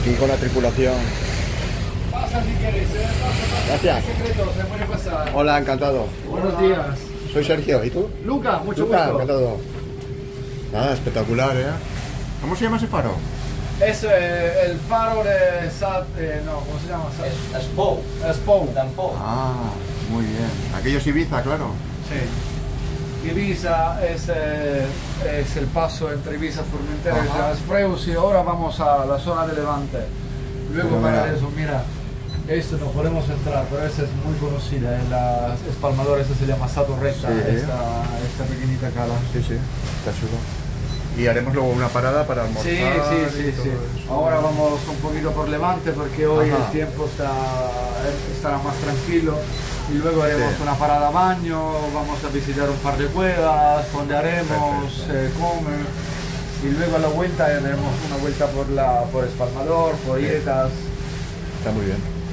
aquí con la tripulación. Pasa si quieres, pasa. Gracias. Secreto, se puede pasar. Hola, encantado. Buenos días. Soy Sergio, ¿y tú? Luca, mucho Luca, gusto. encantado. Nada, espectacular, ¿eh? ¿Cómo se llama ese faro? Es el faro de no, ¿cómo se llama? Es Pou. Spou. Tampoco. Ah, muy bien. Aquello es Ibiza, claro. Sí. Ibiza es el paso entre Ibiza, Formentera y Ajá. Las Freus, y ahora vamos a la zona de Levante. Luego Fenomenal. para eso, mira, esto no podemos entrar, pero esa es muy conocida, en la Espalmador, esa se llama Sato Recta, Sí. esta pequeñita cala. Sí, sí, está chulo. Y haremos luego una parada para almorzar. Sí, y sí. todo eso. Ahora vamos un poquito por Levante porque hoy Ajá. el tiempo estará más tranquilo, y luego haremos Sí. una parada a baño, vamos a visitar un par de cuevas, fondearemos, Perfecto. comer, y luego a la vuelta haremos una vuelta por Espalmador, por Bien. Ietas. Está muy bien.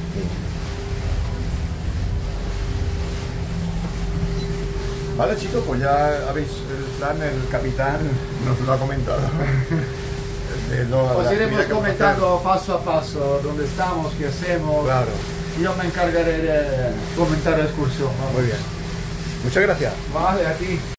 Vale, chicos, pues ya habéis el plan, el capitán nos lo ha comentado. Os iremos comentando paso a paso dónde estamos, qué hacemos. Claro, Yo me encargaré de comentar la excursión. ¿no? muy bien. Muchas gracias. Vale, a ti.